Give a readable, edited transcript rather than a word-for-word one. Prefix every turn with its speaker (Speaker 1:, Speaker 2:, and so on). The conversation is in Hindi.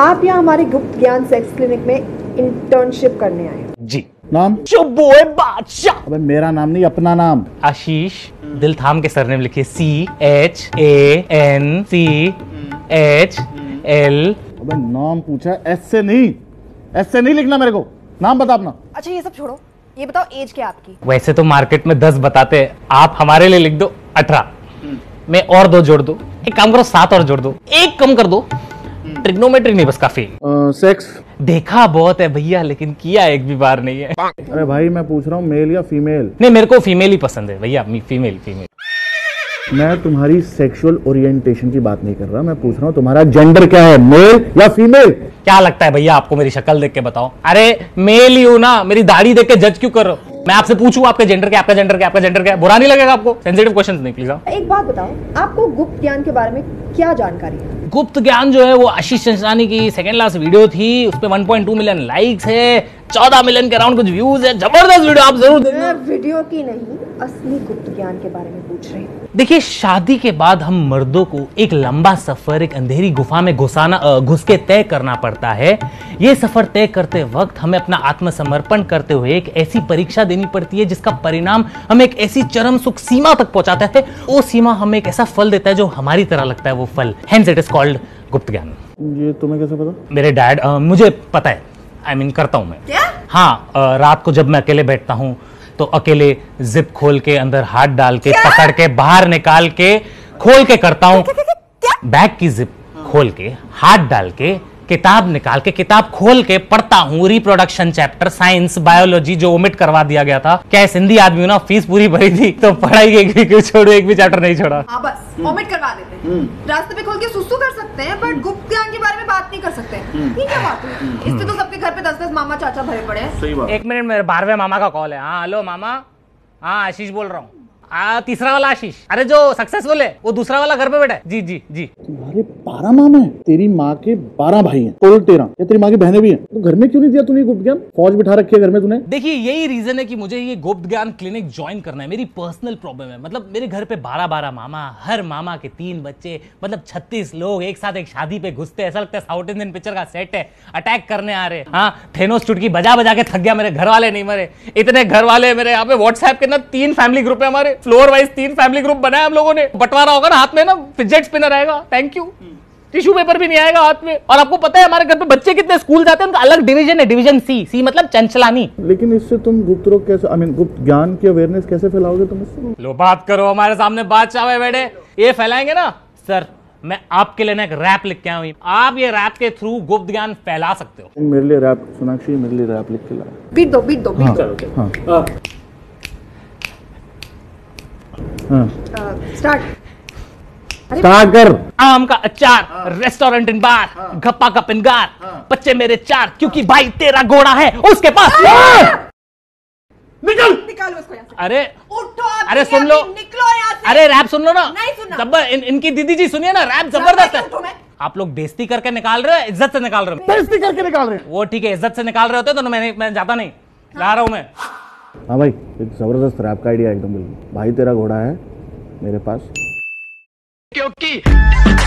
Speaker 1: आप यहाँ हमारे गुप्त ज्ञान सेक्स क्लिनिक में इंटर्नशिप करने आए हैं।
Speaker 2: जी। नाम? चुबोए बादशाह। अबे मेरा नाम नहीं, अपना नाम। आशीष, दिल थाम के सरनेम लिखिए, CHANCHL। अबे नाम पूछा, एस से नहीं लिखना मेरे को, नाम बता अपना।
Speaker 1: अच्छा ये सब छोड़ो, ये बताओ एज क्या आपकी?
Speaker 2: वैसे तो मार्केट में 10 बताते हैं, आप हमारे लिए लिख दो 18। मैं और 2 जोड़ दो, एक काम करो 7 और जोड़ दो, एक कम कर दो। ट्रिग्नोमेट्री नहीं बस काफी। सेक्स देखा बहुत है भैया, लेकिन किया एक भी बार नहीं है। अरे भाई मैं पूछ रहा हूँ मेल या फीमेल? नहीं, मेरे को फीमेल ही पसंद है भैया, फीमेल। मैं तुम्हारी सेक्सुअल ओरिएंटेशन की बात नहीं कर रहा, मैं पूछ रहा हूँ तुम्हारा जेंडर क्या है, मेल या फीमेल? क्या लगता है भैया आपको, मेरी शक्ल देख के बताओ? अरे मेल ही हूं ना, मेरी दाढ़ी देख के जज क्यों कर रहे हो? मैं आपसे पूछूं आपके जेंडर क्या, आपका जेंडर क्या, आपका जेंडर क्या? बुरा नहीं लगेगा आपको? सेंसिटिव क्वेश्चंस नहीं प्लीज।
Speaker 1: एक बात बताओ, आपको गुप्त ज्ञान के बारे में क्या जानकारी है?
Speaker 2: गुप्त ज्ञान जो है वो आशीष चंचलानी की सेकंड लास्ट वीडियो थी, उस पे 1.2 मिलियन लाइक्स है, 14 मिलियन के अराउंड कुछ व्यूज है, जबरदस्त वीडियो, आप जरूर देखना।
Speaker 1: मैं वीडियो की नहीं, असली गुप्त ज्ञान के बारे में पूछ रही हूँ।
Speaker 2: देखिए, शादी के बाद हम मर्दों को एक लंबा सफर एक अंधेरी गुफा में घुस के तय करना पड़ता है। ये सफर तय करते वक्त हमें अपना आत्मसमर्पण करते हुए एक ऐसी परीक्षा देनी पड़ती है जिसका परिणाम हमें एक ऐसी चरम सुख सीमा तक पहुंचाता है। वो सीमा हमें एक ऐसा फल देता है जो हमारी तरह लगता है वो फल, हेंस इट इज कॉल्ड गुप्त ज्ञान। ये तुम्हें कैसे पता? मेरे डैड, मुझे पता है, करता हूं मैं। क्या? हाँ, रात को जब मैं अकेले बैठता हूँ तो अकेले जिप खोल के अंदर हाथ डाल के पकड़ के बाहर निकाल के खोल के करता हूँ। बैग की जिप खोल के हाथ डाल के किताब निकाल के किताब खोल के पढ़ता हूँ, रिप्रोडक्शन चैप्टर, साइंस, बायोलॉजी जो ओमिट करवा दिया गया था। क्या हिंदी आदमी हूं ना, फीस पूरी भरी थी तो पढ़ाई एक भी छोड़ो, एक भी चैप्टर नहीं छोड़ा।
Speaker 1: हाँ बस ओमिट करवा देते हैं, रास्ते पे खोल के सुसु कर सकते हैं, बट गुप्त ज्ञान के बारे में बात नहीं कर सकते। ये क्या बात है? इससे तो सबके घर पे 10-10 मामा चाचा भरे पड़े हैं।
Speaker 2: सही बात। एक मिनट, मेरे 12वें मामा का कॉल है। हाँ हेलो मामा, हाँ आशीष बोल रहा हूँ। तीसरा वाला आशीष, अरे जो सक्सेसफुल है वो दूसरा वाला घर पे बैठा है। जी। तुम्हारे 12 मामा है, तेरी माँ के 12 भाई हैं, टोटल 13। क्या तेरी माँ की बहनें भी हैं? तो घर में क्यों नहीं दिया तूने गुप्त ज्ञान? फौज बिठा रखी है घर में तूने। देखिए यही रीजन है कि मुझे ये गुप्त ज्ञान क्लिनिक ज्वाइन करना है। मेरी पर्सनल प्रॉब्लम है, मतलब मेरे घर पे 12 मामा, हर मामा के 3 बच्चे, मतलब 36 लोग एक साथ एक शादी पे घुसते, ऐसा लगता है साउथ इंडियन पिक्चर का सेट है, अटैक करने आ रहे। हाँ, थेनोस चुटकी बजा के थक गया, मेरे घर वाले नहीं मरे। इतने घर वाले मेरे यहाँ पे व्हाट्सएप के ना 3 फैमिली ग्रुप है, हमारे फ्लोर वाइज 3 फैमिली ग्रुप बनाया हम लोगों ने। बंटवारा होगा ना हाथ में ना, फिजेट स्पिनर आएगा, थैंक यू, टिश्यू पेपर भी नहीं आएगा हाथ में। और आपको पता है हमारे घर पे बच्चे कितने स्कूल जाते हैं, उनका अलग डिवीजन है, डिवीजन सी मतलब चंचलानी। लेकिन इससे तुम गुप्त रोग कैसे, गुप्त ज्ञान की अवेयरनेस कैसे फैलाओगे तुम इससे? लो बात करो, हमारे सामने बादशाह है बैठे, ये फैलाएंगे ना सर। मैं आपके लिए एक रैप लिख के आया हूं, आप ये रैप के थ्रू गुप्त ज्ञान फैला सकते हो। मेरे लिए रैप, सोनाक्षी मेरे लिए रैप लिख के ला। बीट दो। स्टार्ट कर। आम का अचार, रेस्टोरेंट इन बार, गप्पा का पिंगार, बच्चे मेरे 4 क्योंकि भाई तेरा घोड़ा है उसके पास। निकालो इसको यहाँ से। अरे उठो, अरे सुन लो, निकलो यहाँ से। अरे रैप सुन लो ना। नहीं सुनना। इनकी दीदी जी सुनिए ना, रैप जबरदस्त है। आप लोग बेइज्जती करके निकाल रहे हो, इज्जत से निकाल रहे हो? बेइज्जती करके निकाल रहे हो वो ठीक है, इज्जत से निकाल रहे होते तो मैं जाता नहीं, ला रहा हूं मैं। हाँ भाई, एक जबरदस्त रैप का आइडिया एकदम। भाई तेरा घोड़ा है मेरे पास क्योंकि